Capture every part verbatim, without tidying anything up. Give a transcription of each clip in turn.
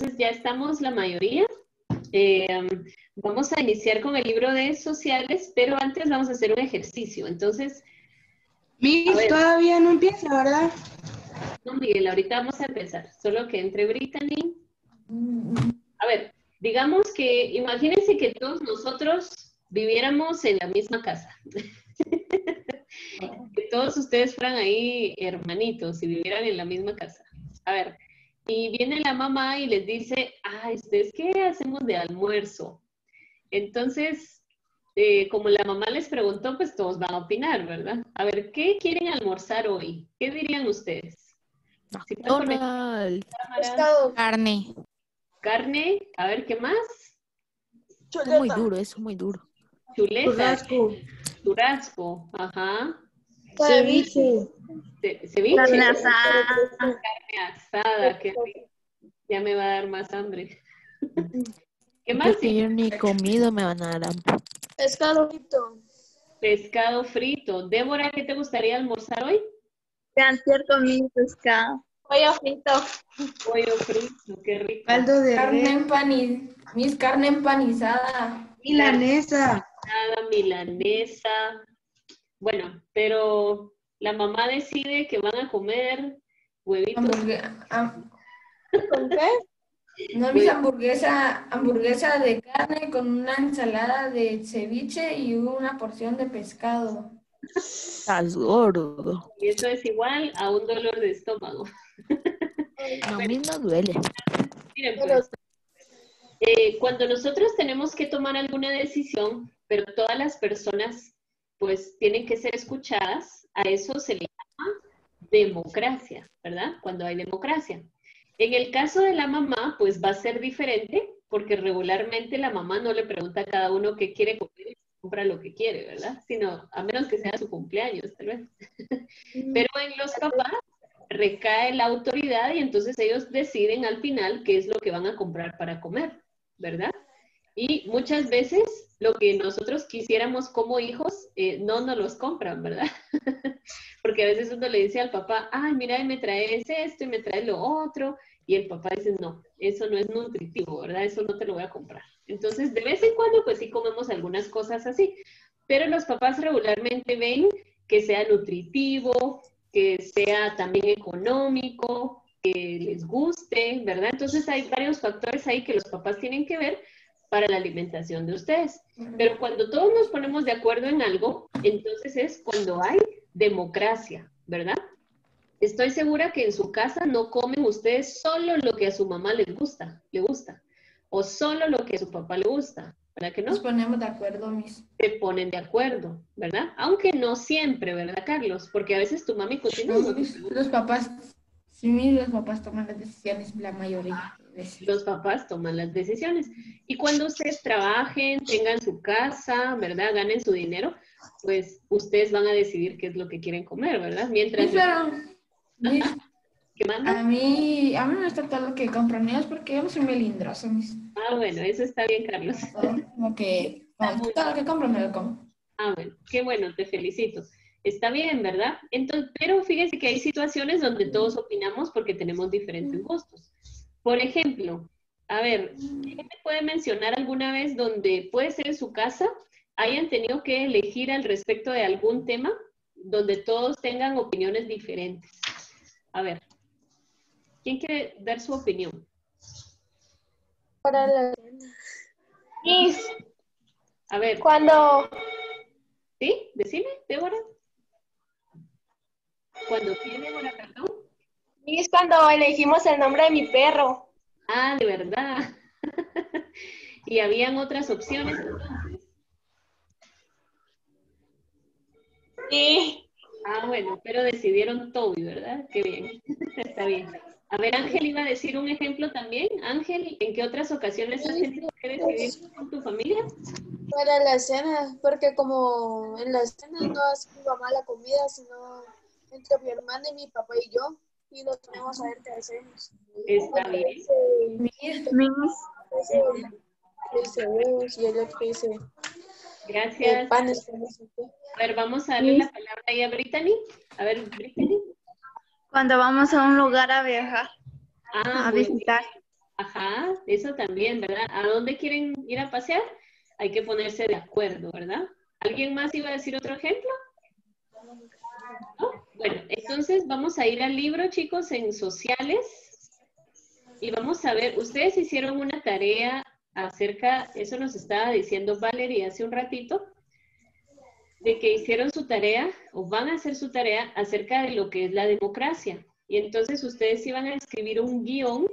Entonces ya estamos la mayoría. Eh, vamos a iniciar con el libro de sociales, pero antes vamos a hacer un ejercicio. Entonces, Miss, todavía no empieza, ¿verdad? no, Miguel, ahorita vamos a empezar. Solo que entre Brittany. A ver, digamos que, imagínense que todos nosotros viviéramos en la misma casa. Que todos ustedes fueran ahí hermanitos y vivieran en la misma casa. A ver, y viene la mamá y les dice, ay, ¿ustedes qué hacemos de almuerzo? Entonces, eh, como la mamá les preguntó, pues todos van a opinar, ¿verdad? A ver, ¿qué quieren almorzar hoy? ¿Qué dirían ustedes? Si pueden conectar McDonald's. cámaras. Pescado. Carne. Carne, a ver, ¿qué más? Es muy duro, eso es muy duro. Chuleta. Churrasco. Churrasco, ajá. Ceviche. Ce- ceviche. Carne asada. Carne asada, qué rico. Ya me va a dar más hambre. ¿Qué más? Creo que yo ni he comido, me van a dar hambre. Pescado frito. Pescado frito. Débora, ¿qué te gustaría almorzar hoy? Antier comí pescado. Pollo frito. Pollo frito, qué rico. Caldo de Carne res. empaniz, mis carne empanizada. Milanesa. Nada, milanesa. Bueno, pero la mamá decide que van a comer huevitos. Hamburgue- ham- ¿Con qué? no, mis hamburguesa, hamburguesa de carne con una ensalada de ceviche y una porción de pescado. Estás gordo. Y eso es igual a un dolor de estómago. No, a mí no duele. Miren, pues, eh, cuando nosotros tenemos que tomar alguna decisión, pero todas las personas pues tienen que ser escuchadas, a eso se le llama democracia, ¿verdad? Cuando hay democracia. En el caso de la mamá, pues va a ser diferente, porque regularmente la mamá no le pregunta a cada uno qué quiere comer y compra lo que quiere, ¿verdad? Sino, a menos que sea su cumpleaños, tal vez. Pero en los papás recae la autoridad y entonces ellos deciden al final qué es lo que van a comprar para comer, ¿verdad? Y muchas veces lo que nosotros quisiéramos como hijos, eh, no nos los compran, ¿verdad? Porque a veces uno le dice al papá, ay, mira, me traes esto y me traes lo otro, y el papá dice, no, eso no es nutritivo, ¿verdad? Eso no te lo voy a comprar. Entonces, de vez en cuando, pues sí comemos algunas cosas así, pero los papás regularmente ven que sea nutritivo, que sea también económico, que les guste, ¿verdad? Entonces hay varios factores ahí que los papás tienen que ver para la alimentación de ustedes. Pero cuando todos nos ponemos de acuerdo en algo, entonces es cuando hay democracia, ¿verdad? Estoy segura que en su casa no comen ustedes solo lo que a su mamá les gusta, le gusta, o solo lo que a su papá le gusta, ¿verdad que no? Nos ponemos de acuerdo, mis. Se ponen de acuerdo, ¿verdad? Aunque no siempre, ¿verdad, Carlos? Porque a veces tu mami cocina. No, mis- los papás, sí, mis, los papás toman las decisiones, la mayoría de veces. Los papás toman las decisiones. Y cuando ustedes trabajen, tengan su casa, ¿verdad? Ganen su dinero, pues ustedes van a decidir qué es lo que quieren comer, ¿verdad? Mientras... Sí, pero, mis, ¿Qué manda? a mí, a mí me gusta todo lo que compran ellos porque yo no soy melindroso, mis. Ah, bueno, eso está bien, Carlos. Todo lo que, todo lo que compran me lo como. Ah, bueno, qué bueno, te felicito. Está bien, ¿verdad? Entonces, pero fíjense que hay situaciones donde todos opinamos porque tenemos diferentes gustos. Por ejemplo, a ver, ¿quién me puede mencionar alguna vez donde puede ser en su casa hayan tenido que elegir al respecto de algún tema donde todos tengan opiniones diferentes? A ver, ¿quién quiere dar su opinión? Para la... Mis, A ver, cuando, ¿sí? Decime, Débora. ¿Cuándo qué, Débora, perdón? mis, cuando elegimos el nombre de mi perro. Ah, de verdad. Y habían otras opciones entonces. Sí. Ah, bueno, pero decidieron Toby, ¿verdad? Qué bien. Está bien. A ver, Ángel iba a decir un ejemplo también. Ángel, ¿en qué otras ocasiones has tenido que decidir con tu familia? Para la cena, porque como en la cena no hace mi mamá la comida, sino entre mi hermana y mi papá y yo, y nos ponemos a ver qué hacemos. Está bien. Mis, Dice huevos y el otro dice eh, Gracias. panes. con no sé qué. A ver, vamos a darle la palabra ahí a Brittany. A ver, Brittany. Cuando vamos a un lugar a viajar, Ah, a bueno. visitar. Ajá. eso también, ¿verdad? ¿A dónde quieren ir a pasear? Hay que ponerse de acuerdo, ¿verdad? ¿Alguien más iba a decir otro ejemplo? ¿No? Bueno, entonces vamos a ir al libro, chicos, en sociales. Y vamos a ver, ustedes hicieron una tarea acerca, eso nos estaba diciendo Valerie hace un ratito, de que hicieron su tarea, o van a hacer su tarea, acerca de lo que es la democracia. Y entonces ustedes iban a escribir un guión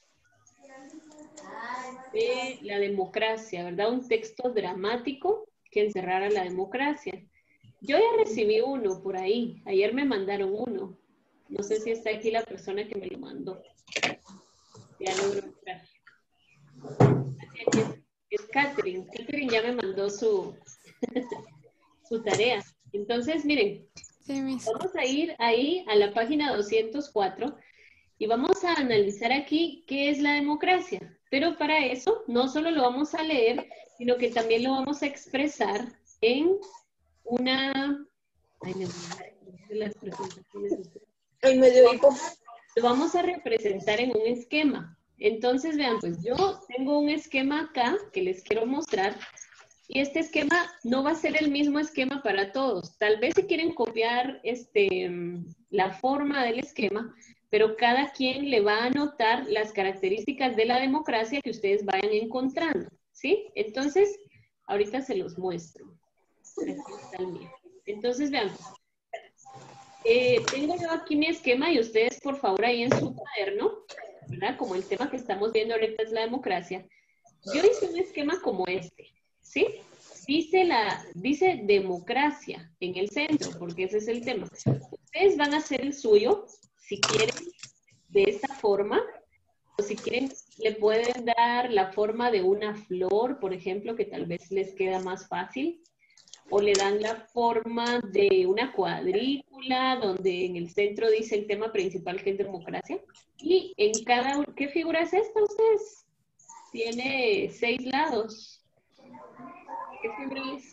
de la democracia, ¿verdad? Un texto dramático que encerrara la democracia. Yo ya recibí uno por ahí. Ayer me mandaron uno. No sé si está aquí la persona que me lo mandó. Ya logro entrar. Aquí es, es Catherine. Catherine ya me mandó su, su tarea. Entonces, miren, Sí, mis. vamos a ir ahí a la página doscientos cuatro y vamos a analizar aquí qué es la democracia. Pero para eso, no solo lo vamos a leer, sino que también lo vamos a expresar en una... Ay, me de las presentaciones. El mediodito. Lo vamos a representar en un esquema. Entonces, vean, pues yo tengo un esquema acá que les quiero mostrar. Y este esquema no va a ser el mismo esquema para todos. Tal vez si quieren copiar este, la forma del esquema, pero cada quien le va a anotar las características de la democracia que ustedes vayan encontrando, ¿sí? Entonces, ahorita se los muestro. Aquí está el mío. Entonces, vean. Eh, tengo yo aquí mi esquema y ustedes, por favor, ahí en su cuaderno, ¿verdad? Como el tema que estamos viendo ahorita es la democracia. Yo hice un esquema como este, ¿sí? Dice, la, dice democracia en el centro, porque ese es el tema. Ustedes van a hacer el suyo, si quieren, de esta forma, o si quieren, le pueden dar la forma de una flor, por ejemplo, que tal vez les queda más fácil, o le dan la forma de una cuadrícula, donde en el centro dice el tema principal, que es democracia, y en cada, ¿qué figura es esta ustedes? Tiene seis lados. ¿Qué figura es?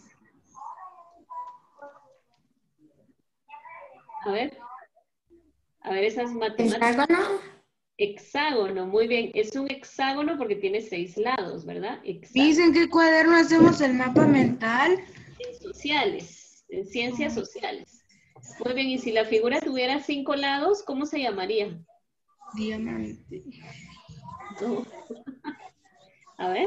A ver. A ver esas matemáticas. ¿Hexágono? Hexágono, muy bien. Es un hexágono porque tiene seis lados, ¿verdad? Hexágono. Miss, ¿en qué cuaderno hacemos el mapa mental? En sociales, en ciencias sociales. Muy bien, y si la figura tuviera cinco lados, ¿cómo se llamaría? Diamante. No. A ver.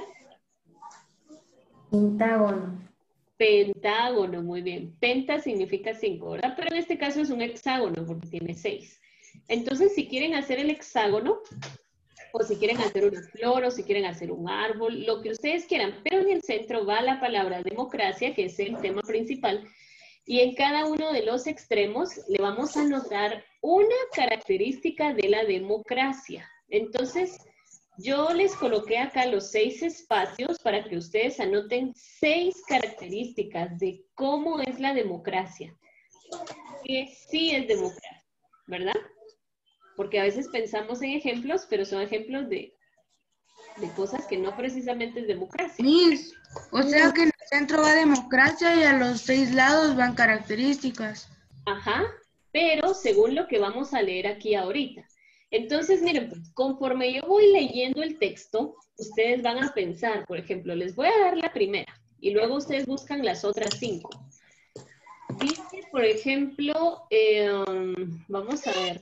Pentágono. Pentágono, muy bien. Penta significa cinco, ¿verdad? Pero en este caso es un hexágono porque tiene seis. Entonces, si quieren hacer el hexágono, o si quieren hacer una flor, o si quieren hacer un árbol, lo que ustedes quieran, pero en el centro va la palabra democracia, que es el tema principal, y en cada uno de los extremos le vamos a anotar una característica de la democracia. Entonces, yo les coloqué acá los seis espacios para que ustedes anoten seis características de cómo es la democracia. Que sí es democracia, ¿verdad? Porque a veces pensamos en ejemplos, pero son ejemplos de, de cosas que no precisamente es democracia. Miss, o sea que en el centro va democracia y a los seis lados van características. Ajá, pero según lo que vamos a leer aquí ahorita. Entonces, miren, pues, conforme yo voy leyendo el texto, ustedes van a pensar, por ejemplo, les voy a dar la primera y luego ustedes buscan las otras cinco. Dice, por ejemplo, eh, vamos a ver.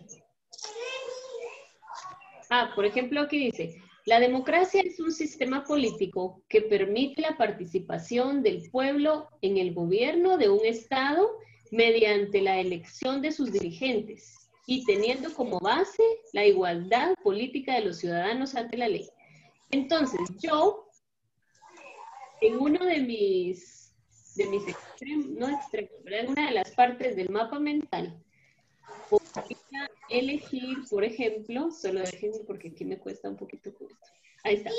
Ah, por ejemplo, aquí dice, la democracia es un sistema político que permite la participación del pueblo en el gobierno de un Estado mediante la elección de sus dirigentes y teniendo como base la igualdad política de los ciudadanos ante la ley. Entonces, yo, en uno de mis, de mis extremos, no extremos, pero en una de las partes del mapa mental, podría elegir, por ejemplo, solo déjenme porque aquí me cuesta un poquito con esto. Ahí está.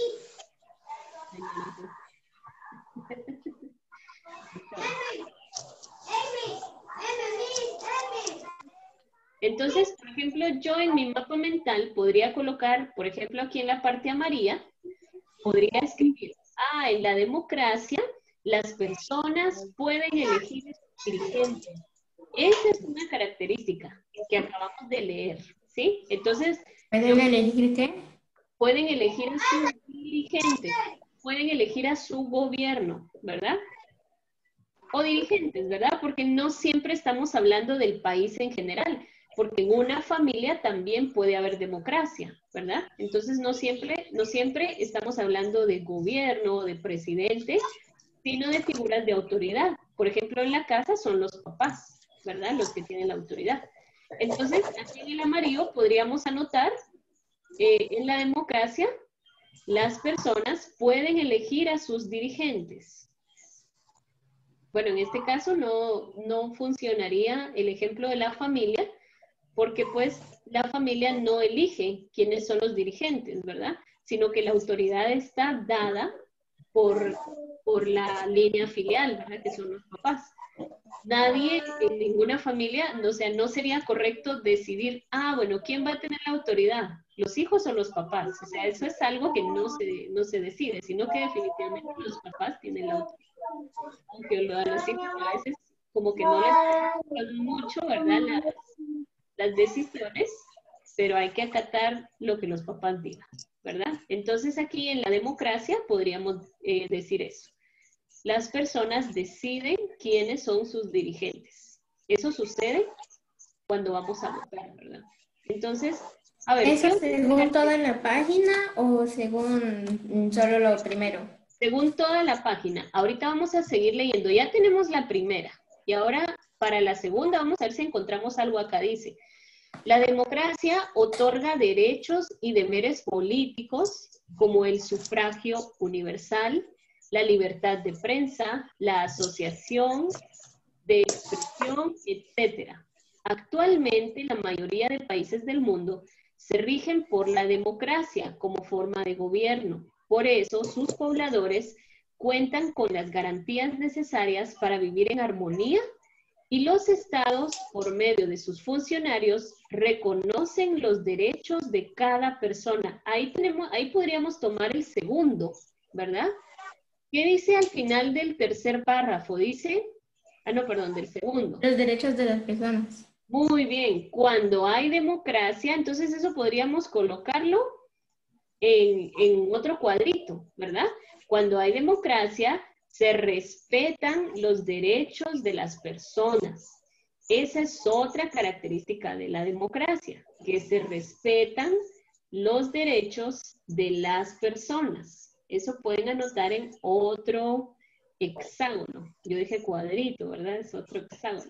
Entonces, por ejemplo, yo en mi mapa mental podría colocar, por ejemplo, aquí en la parte amarilla, podría escribir, ah, en la democracia, las personas pueden elegir sus dirigentes. Esa es una característica que acabamos de leer, ¿sí? Entonces, ¿Pueden elegir qué? pueden elegir a sus dirigentes. dirigentes pueden elegir a su gobierno, ¿verdad? O dirigentes, ¿verdad? Porque no siempre estamos hablando del país en general, porque en una familia también puede haber democracia, ¿verdad? Entonces no siempre, no siempre estamos hablando de gobierno, de presidente, sino de figuras de autoridad. Por ejemplo, en la casa son los papás, ¿verdad? Los que tienen la autoridad. Entonces, aquí en el amarillo podríamos anotar, eh, en la democracia, las personas pueden elegir a sus dirigentes. Bueno, en este caso no, no funcionaría el ejemplo de la familia, porque pues la familia no elige quiénes son los dirigentes, ¿verdad? Sino que la autoridad está dada por, por la línea filial, ¿verdad? Que son los papás. Nadie en ninguna familia, o sea, no sería correcto decidir, ah, bueno, ¿quién va a tener la autoridad? ¿Los hijos o los papás? O sea, eso es algo que no se, no se decide, sino que definitivamente los papás tienen la autoridad. Aunque lo de los hijos a veces como que no les gustan mucho, ¿verdad? Las, las decisiones, pero hay que acatar lo que los papás digan, ¿verdad? Entonces aquí en la democracia podríamos eh, decir eso. Las personas deciden quiénes son sus dirigentes. Eso sucede cuando vamos a votar, ¿verdad? Entonces, a ver. ¿Eso según toda la página o según solo lo primero? Según toda la página. Ahorita vamos a seguir leyendo. Ya tenemos la primera. Y ahora, para la segunda, vamos a ver si encontramos algo acá. Dice, la democracia otorga derechos y deberes políticos como el sufragio universal, la libertad de prensa, la asociación de expresión, etcétera. Actualmente, la mayoría de países del mundo se rigen por la democracia como forma de gobierno. Por eso, sus pobladores cuentan con las garantías necesarias para vivir en armonía y los estados, por medio de sus funcionarios, reconocen los derechos de cada persona. Ahí, tenemos, ahí podríamos tomar el segundo, ¿verdad? ¿Qué dice al final del tercer párrafo? Dice, ah, no, perdón, del segundo. Los derechos de las personas. Muy bien, cuando hay democracia, entonces eso podríamos colocarlo en, en otro cuadrito, ¿verdad? Cuando hay democracia, se respetan los derechos de las personas. Esa es otra característica de la democracia, que se respetan los derechos de las personas. Eso pueden anotar en otro hexágono. Yo dije cuadrito, ¿verdad? Es otro hexágono.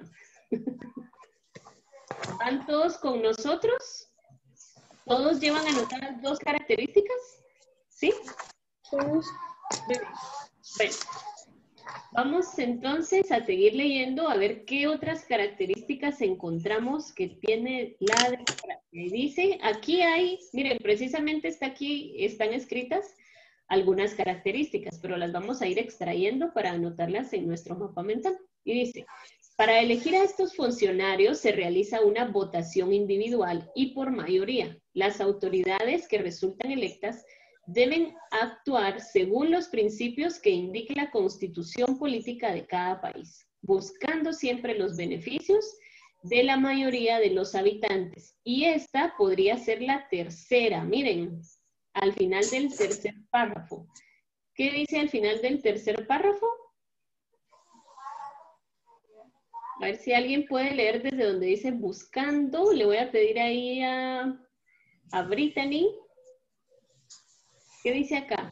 ¿Van todos con nosotros? ¿Todos llevan anotadas dos características? ¿Sí? Sí. Bueno, vamos entonces a seguir leyendo a ver qué otras características encontramos que tiene la democracia. Y dice, aquí hay, miren, precisamente está aquí, están escritas algunas características, pero las vamos a ir extrayendo para anotarlas en nuestro mapa mental. Y dice, para elegir a estos funcionarios se realiza una votación individual y por mayoría. Las autoridades que resultan electas deben actuar según los principios que indique la constitución política de cada país, buscando siempre los beneficios de la mayoría de los habitantes. Y esta podría ser la tercera, miren, al final del tercer párrafo. ¿Qué dice al final del tercer párrafo? A ver si alguien puede leer desde donde dice buscando. Le voy a pedir ahí a, a Brittany. ¿Qué dice acá?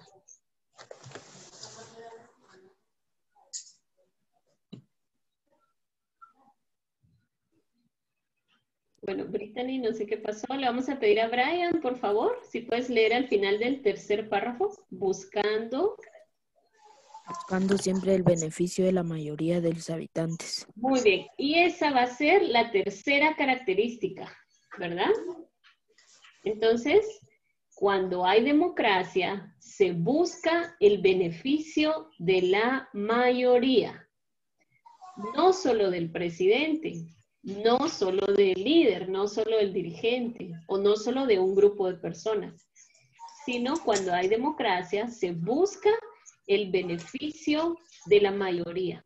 Bueno, Brittany, no sé qué pasó. Le vamos a pedir a Brian, por favor, si puedes leer al final del tercer párrafo. Buscando. Buscando siempre el beneficio de la mayoría de los habitantes. Muy bien. Y esa va a ser la tercera característica, ¿verdad? Entonces, cuando hay democracia, se busca el beneficio de la mayoría. No solo del presidente, no solo del líder, no solo del dirigente, o no solo de un grupo de personas, sino cuando hay democracia, se busca el beneficio de la mayoría.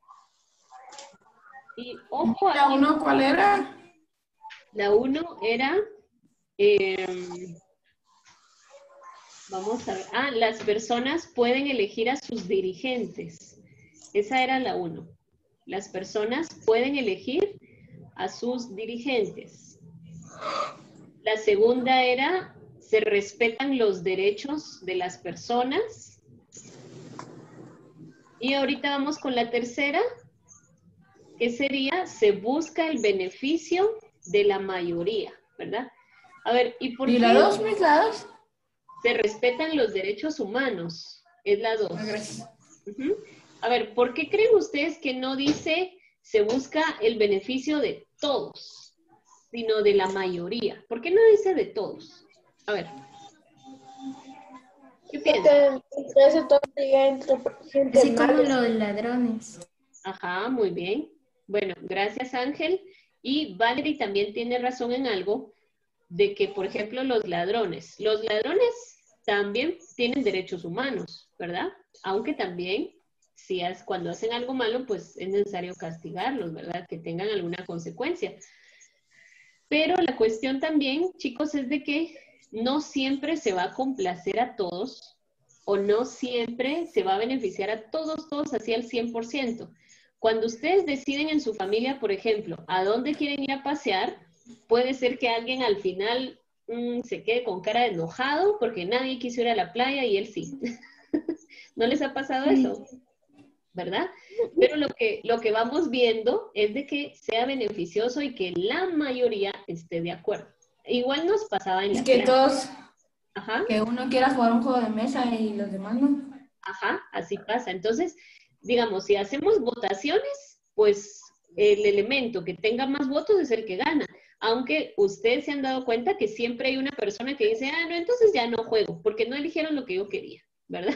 Y ojo, ¿La uno cuál era? La uno era... Eh, Vamos a ver. Ah, las personas pueden elegir a sus dirigentes. Esa era la uno. Las personas pueden elegir a sus dirigentes. La segunda era, se respetan los derechos de las personas. Y ahorita vamos con la tercera, que sería, se busca el beneficio de la mayoría, ¿verdad? A ver, ¿y por ¿Y qué la dos, mis lados? se respetan los derechos humanos? Es la dos. Gracias. Uh-huh. A ver, ¿por qué creen ustedes que no dice se busca el beneficio de todos, sino de la mayoría? ¿Por qué no dice de todos? A ver. ¿Qué piensan? Porque entre ese todo sería entre gente Así como mala. los ladrones. Ajá, muy bien. Bueno, gracias Ángel. Y Valerie también tiene razón en algo de que, por ejemplo, los ladrones. Los ladrones también tienen derechos humanos, ¿verdad? Aunque también, si es, cuando hacen algo malo, pues es necesario castigarlos, ¿verdad? Que tengan alguna consecuencia. Pero la cuestión también, chicos, es de que no siempre se va a complacer a todos o no siempre se va a beneficiar a todos, todos así al cien por ciento. Cuando ustedes deciden en su familia, por ejemplo, a dónde quieren ir a pasear, puede ser que alguien al final mmm, se quede con cara de enojado porque nadie quiso ir a la playa y él sí. ¿No les ha pasado eso? ¿Verdad? Pero lo que, lo que vamos viendo es de que sea beneficioso y que la mayoría esté de acuerdo. Igual nos pasaba en la Es que clase. todos, Ajá. que uno quiera jugar un juego de mesa y los demás no. Ajá, así pasa. Entonces, digamos, si hacemos votaciones, pues el elemento que tenga más votos es el que gana. Aunque ustedes se han dado cuenta que siempre hay una persona que dice, ah, no, entonces ya no juego, porque no eligieron lo que yo quería, ¿verdad?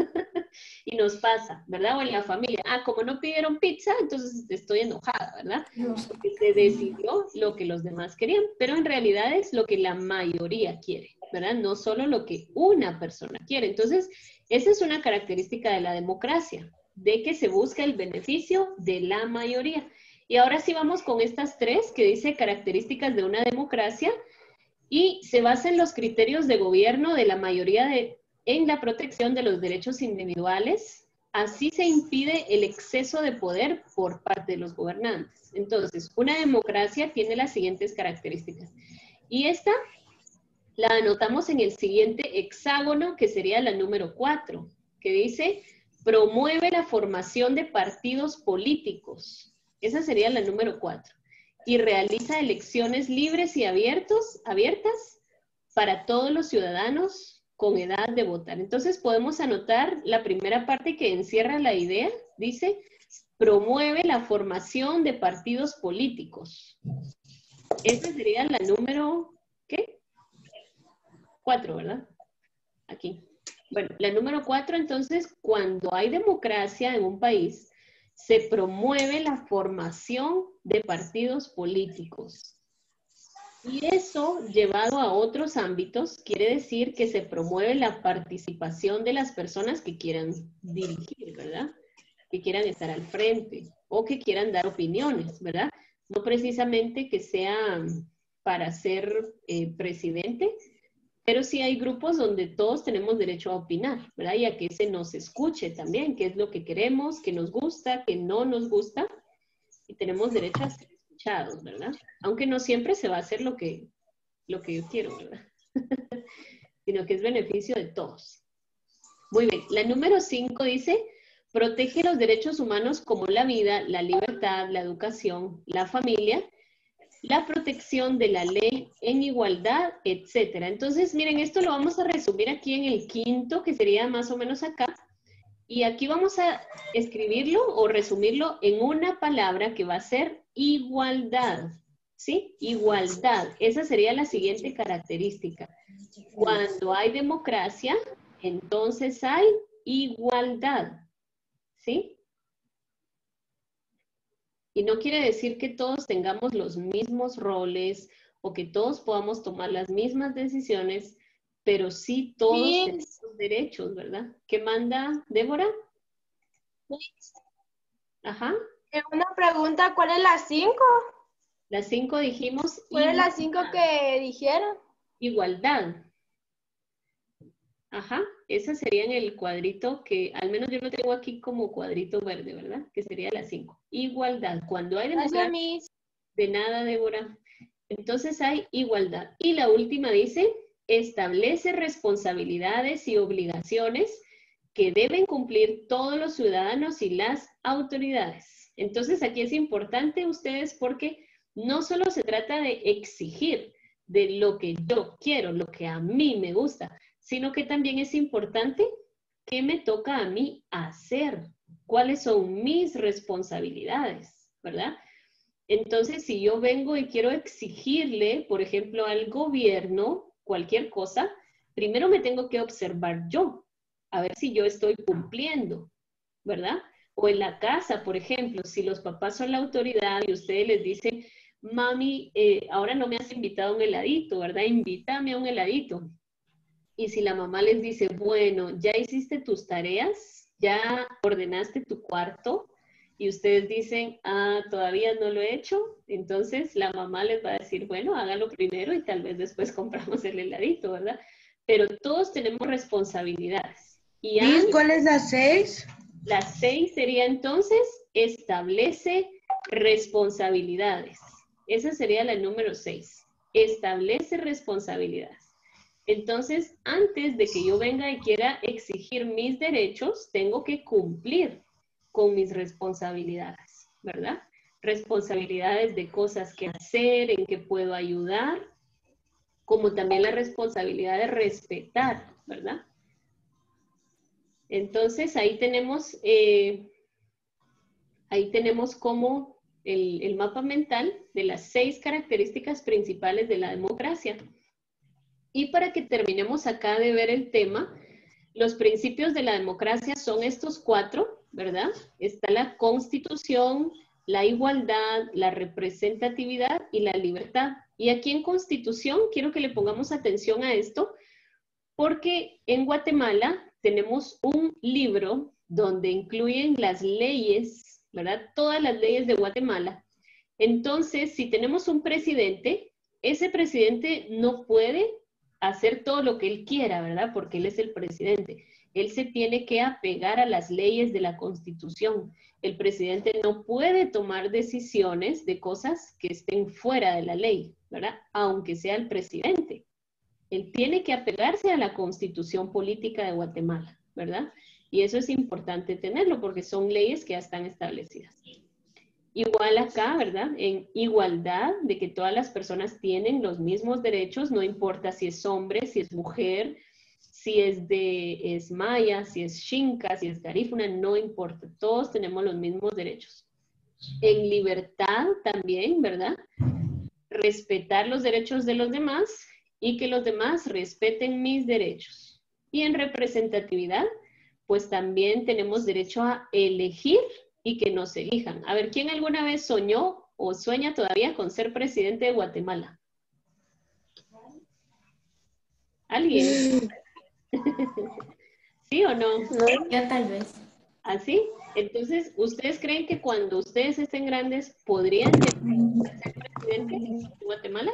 Y nos pasa, ¿verdad? O en la familia, ah, como no pidieron pizza, entonces estoy enojada, ¿verdad? Porque se decidió lo que los demás querían, pero en realidad es lo que la mayoría quiere, ¿verdad? No solo lo que una persona quiere. Entonces, esa es una característica de la democracia, de que se busca el beneficio de la mayoría. Y ahora sí vamos con estas tres que dice características de una democracia y se basa en los criterios de gobierno de la mayoría de, en la protección de los derechos individuales. Así se impide el exceso de poder por parte de los gobernantes. Entonces, una democracia tiene las siguientes características. Y esta la anotamos en el siguiente hexágono, que sería la número cuatro, que dice, promueve la formación de partidos políticos. Esa sería la número cuatro. Y realiza elecciones libres y abiertos, abiertas para todos los ciudadanos con edad de votar. Entonces podemos anotar la primera parte que encierra la idea, dice, promueve la formación de partidos políticos. Esa sería la número, ¿qué? Cuatro, ¿verdad? Aquí. Bueno, la número cuatro, entonces, cuando hay democracia en un país, se promueve la formación de partidos políticos. Y eso, llevado a otros ámbitos, quiere decir que se promueve la participación de las personas que quieran dirigir, ¿verdad? Que quieran estar al frente o que quieran dar opiniones, ¿verdad? No precisamente que sea para ser eh, presidente, pero sí hay grupos donde todos tenemos derecho a opinar, ¿verdad? Y a que se nos escuche también, qué es lo que queremos, qué nos gusta, qué no nos gusta, y tenemos derecho a ser escuchados, ¿verdad? Aunque no siempre se va a hacer lo que, lo que yo quiero, ¿verdad? Sino que es beneficio de todos. Muy bien, la número cinco dice, protege los derechos humanos como la vida, la libertad, la educación, la familia, la protección de la ley en igualdad, etcétera. Entonces, miren, esto lo vamos a resumir aquí en el quinto, que sería más o menos acá. Y aquí vamos a escribirlo o resumirlo en una palabra que va a ser igualdad. ¿Sí? Igualdad. Esa sería la siguiente característica. Cuando hay democracia, entonces hay igualdad. ¿Sí? Y no quiere decir que todos tengamos los mismos roles o que todos podamos tomar las mismas decisiones, pero sí todos Sí. tenemos derechos, ¿verdad? ¿Qué manda Débora? Ajá. Una pregunta, ¿cuál es la cinco? Las cinco dijimos ¿Cuál es la igualdad. cinco que dijeron? Igualdad. Ajá, esa sería en el cuadrito que, al menos yo lo tengo aquí como cuadrito verde, ¿verdad? Que sería la cinco. Igualdad. Cuando hay Gracias, democracia, Miss. de nada, Débora. Entonces hay igualdad. Y la última dice, establece responsabilidades y obligaciones que deben cumplir todos los ciudadanos y las autoridades. Entonces aquí es importante ustedes porque no solo se trata de exigir de lo que yo quiero, lo que a mí me gusta, sino que también es importante qué me toca a mí hacer, cuáles son mis responsabilidades, ¿verdad? Entonces, si yo vengo y quiero exigirle, por ejemplo, al gobierno cualquier cosa, primero me tengo que observar yo, a ver si yo estoy cumpliendo, ¿verdad? O en la casa, por ejemplo, si los papás son la autoridad y ustedes les dicen, mami, eh, ahora no me has invitado a un heladito, ¿verdad? Invítame a un heladito. Y si la mamá les dice, bueno, ya hiciste tus tareas, ya ordenaste tu cuarto, y ustedes dicen, ah, todavía no lo he hecho, entonces la mamá les va a decir, bueno, hágalo primero y tal vez después compramos el heladito, ¿verdad? Pero todos tenemos responsabilidades. Y Miss, hay, ¿cuál es la seis? la seis sería entonces, establece responsabilidades. Esa sería la número seis. Establece responsabilidades. Entonces, antes de que yo venga y quiera exigir mis derechos, tengo que cumplir con mis responsabilidades, ¿verdad? Responsabilidades de cosas que hacer, en que puedo ayudar, como también la responsabilidad de respetar, ¿verdad? Entonces, ahí tenemos, eh, ahí tenemos como el, el mapa mental de las seis características principales de la democracia. Y para que terminemos acá de ver el tema, los principios de la democracia son estos cuatro, ¿verdad? Está la Constitución, la igualdad, la representatividad y la libertad. Y aquí en Constitución quiero que le pongamos atención a esto, porque en Guatemala tenemos un libro donde incluyen las leyes, ¿verdad? Todas las leyes de Guatemala. Entonces, si tenemos un presidente, ese presidente no puede hacer todo lo que él quiera, ¿verdad? Porque él es el presidente. Él se tiene que apegar a las leyes de la Constitución. El presidente no puede tomar decisiones de cosas que estén fuera de la ley, ¿verdad? Aunque sea el presidente. Él tiene que apegarse a la Constitución política de Guatemala, ¿verdad? Y eso es importante tenerlo porque son leyes que ya están establecidas. Igual acá, ¿verdad? En igualdad de que todas las personas tienen los mismos derechos, no importa si es hombre, si es mujer, si es de es maya, si es xinca, si es garífuna, no importa. Todos tenemos los mismos derechos. En libertad también, ¿verdad? Respetar los derechos de los demás y que los demás respeten mis derechos. Y en representatividad, pues también tenemos derecho a elegir y que nos elijan. A ver, ¿quién alguna vez soñó o sueña todavía con ser presidente de Guatemala? ¿Alguien? ¿Sí o no? Yo tal vez. ¿Así? Entonces, ¿ustedes creen que cuando ustedes estén grandes podrían llegar a ser presidente de Guatemala?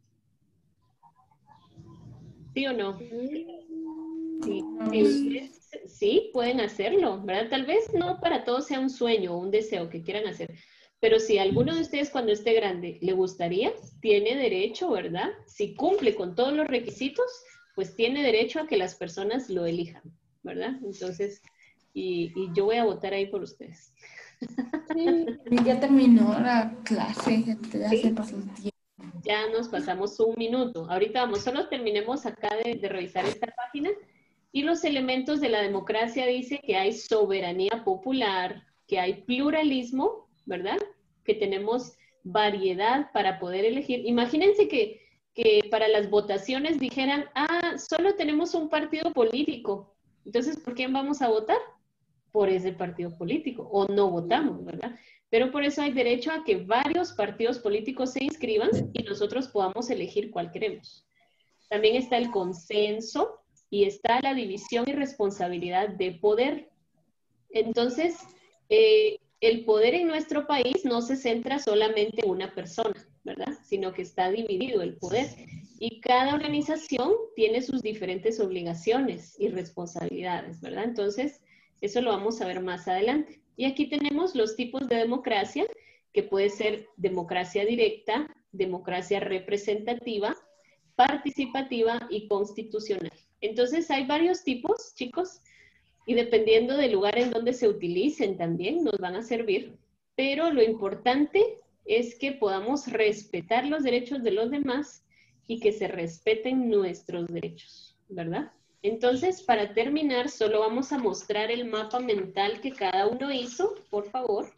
¿Sí o no? Sí, sí, ustedes sí pueden hacerlo, ¿verdad? Tal vez no para todos sea un sueño o un deseo que quieran hacer, pero si alguno de ustedes cuando esté grande le gustaría, tiene derecho, ¿verdad? Si cumple con todos los requisitos, pues tiene derecho a que las personas lo elijan, ¿verdad? Entonces, y, y yo voy a votar ahí por ustedes. Ya terminó la clase, ya ¿Sí? se pasó el tiempo. Ya nos pasamos un minuto. Ahorita vamos, solo terminemos acá de, de revisar esta página. Y los elementos de la democracia dice que hay soberanía popular, que hay pluralismo, ¿verdad? Que tenemos variedad para poder elegir. Imagínense que, que para las votaciones dijeran, ah, solo tenemos un partido político. Entonces, ¿por quién vamos a votar? Por ese partido político. O no votamos, ¿verdad? Pero por eso hay derecho a que varios partidos políticos se inscriban y nosotros podamos elegir cuál queremos. También está el consenso y está la división y responsabilidad de poder. Entonces, eh, el poder en nuestro país no se centra solamente en una persona, ¿verdad? Sino que está dividido el poder. Y cada organización tiene sus diferentes obligaciones y responsabilidades, ¿verdad? Entonces, eso lo vamos a ver más adelante. Y aquí tenemos los tipos de democracia, que puede ser democracia directa, democracia representativa, participativa y constitucional. Entonces, hay varios tipos, chicos, y dependiendo del lugar en donde se utilicen también, nos van a servir. Pero lo importante es que podamos respetar los derechos de los demás y que se respeten nuestros derechos, ¿verdad? Entonces, para terminar, solo vamos a mostrar el mapa mental que cada uno hizo, por favor.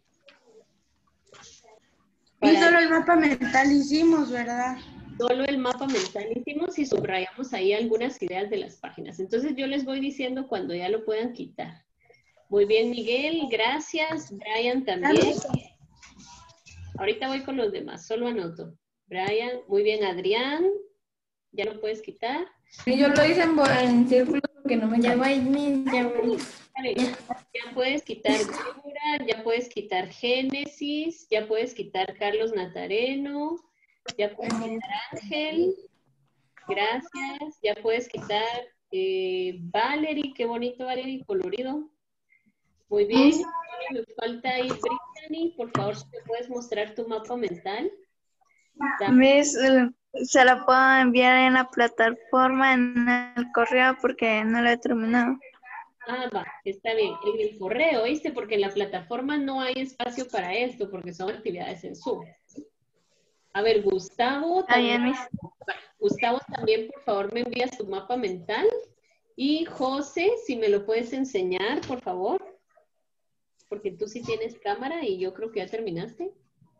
Y solo el mapa mental hicimos, ¿verdad? Solo el mapa mental hicimos y subrayamos ahí algunas ideas de las páginas. Entonces, yo les voy diciendo cuando ya lo puedan quitar. Muy bien, Miguel, gracias. Brian también. Ahorita voy con los demás, solo anoto. Brian, muy bien, Adrián. ¿Ya lo puedes quitar? Y yo lo hice en, en círculos porque no me llama ya Ya puedes quitar Débora, ya puedes quitar Génesis, ya puedes quitar Carlos Natareno, ya puedes quitar Ángel, gracias, ya puedes quitar eh, Valerie, qué bonito Valerie, colorido. Muy bien, me falta ahí Brittany, por favor, si me puedes mostrar tu mapa mental. Miss, se la puedo enviar en la plataforma, en el correo, porque no lo he terminado. Ah, va, está bien. En el correo, ¿viste? Porque en la plataforma no hay espacio para esto, porque son actividades en Zoom. A ver, Gustavo. También, Ahí, Gustavo, también, por favor, me envías tu mapa mental. Y José, si me lo puedes enseñar, por favor. Porque tú sí tienes cámara y yo creo que ya terminaste.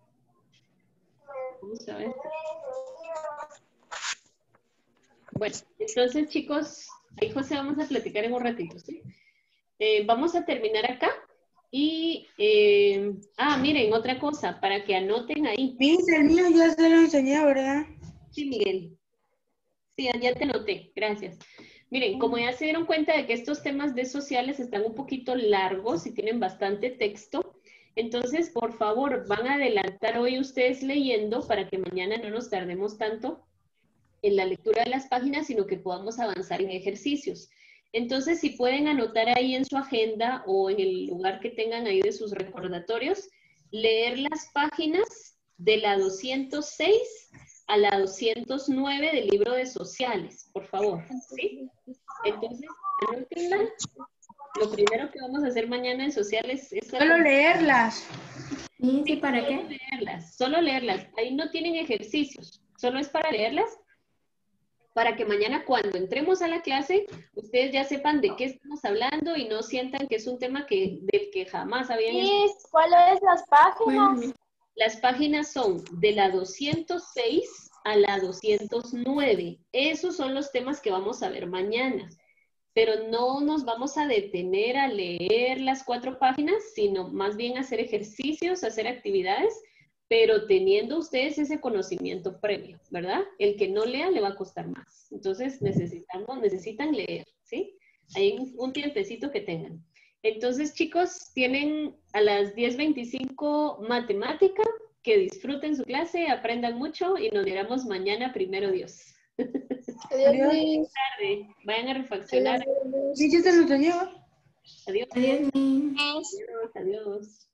Vamos a ver. Bueno, entonces, chicos, ahí José vamos a platicar en un ratito, ¿sí? Eh, vamos a terminar acá. Y, eh, ah, miren, otra cosa, para que anoten ahí. Miss, el mío ya se lo enseñé, ¿verdad? Sí, Miguel. Sí, ya te anoté, gracias. Miren, como ya se dieron cuenta de que estos temas de sociales están un poquito largos y tienen bastante texto, entonces, por favor, van a adelantar hoy ustedes leyendo para que mañana no nos tardemos tanto en la lectura de las páginas, sino que podamos avanzar en ejercicios. Entonces, si pueden anotar ahí en su agenda o en el lugar que tengan ahí de sus recordatorios, leer las páginas de la doscientos seis a la doscientos nueve del libro de sociales, por favor, ¿sí? Entonces, anótenla. Lo primero que vamos a hacer mañana en sociales es... Solo leerlas. Sí, sí, ¿para solo qué? leerlas, solo leerlas. Ahí no tienen ejercicios, solo es para leerlas, para que mañana cuando entremos a la clase, ustedes ya sepan de qué estamos hablando y no sientan que es un tema que, del que jamás habían escuchado. Miss, ¿cuáles son las páginas? Bueno, Las páginas son de la doscientos seis a la doscientos nueve. Esos son los temas que vamos a ver mañana. Pero no nos vamos a detener a leer las cuatro páginas, sino más bien hacer ejercicios, hacer actividades, pero teniendo ustedes ese conocimiento previo, ¿verdad? El que no lea le va a costar más. Entonces necesitamos, necesitan leer, ¿sí? Hay un, un tiempecito que tengan. Entonces, chicos, tienen a las diez veinticinco matemática, que disfruten su clase, aprendan mucho y nos veremos mañana, primero Dios. Adiós, Miss. Tarde. Vayan a refaccionar. Sí, ya se lo enseñé. Adiós. adiós, mi. Adiós. Adiós.